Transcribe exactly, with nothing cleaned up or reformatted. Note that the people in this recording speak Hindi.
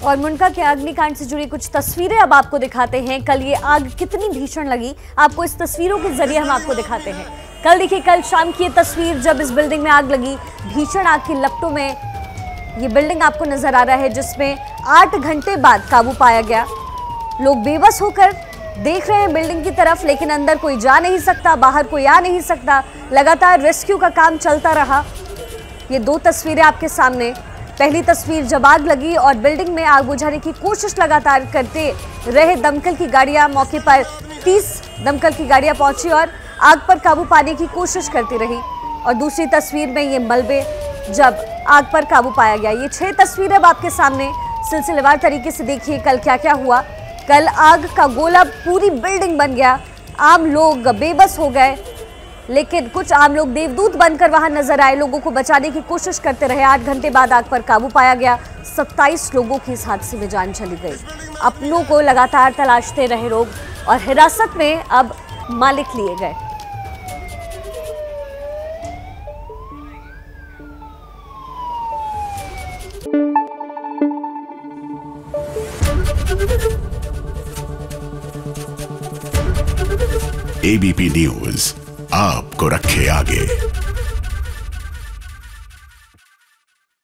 और मुंडका के अग्निकांड से जुड़ी कुछ तस्वीरें अब आपको दिखाते हैं। कल ये आग कितनी भीषण लगी, आपको इस तस्वीरों के जरिए हम आपको दिखाते हैं। कल देखिए, कल शाम की ये तस्वीर जब इस बिल्डिंग में आग लगी, भीषण आग की लपटों में ये बिल्डिंग आपको नजर आ रहा है, जिसमें आठ घंटे बाद काबू पाया गया। लोग बेबस होकर देख रहे हैं बिल्डिंग की तरफ, लेकिन अंदर कोई जा नहीं सकता, बाहर कोई आ नहीं सकता। लगातार रेस्क्यू का काम चलता रहा। ये दो तस्वीरें आपके सामने। पहली तस्वीर जब आग लगी और बिल्डिंग में आग बुझाने की कोशिश लगातार करते रहे दमकल की गाड़ियां। मौके पर तीस दमकल की गाड़ियां पहुंची और आग पर काबू पाने की कोशिश करती रही। और दूसरी तस्वीर में ये मलबे जब आग पर काबू पाया गया। ये छह तस्वीरें अब आपके सामने सिलसिलेवार तरीके से देखिए कल क्या क्या हुआ। कल आग का गोला पूरी बिल्डिंग बन गया, आम लोग बेबस हो गए, लेकिन कुछ आम लोग देवदूत बनकर वहां नजर आए, लोगों को बचाने की कोशिश करते रहे। आठ घंटे बाद आग पर काबू पाया गया। सत्ताईस लोगों की इस हादसे में जान चली गई। अपनों को लगातार तलाशते रहे लोग और हिरासत में अब मालिक लिए गए। एबीपी न्यूज आपको रखे आगे।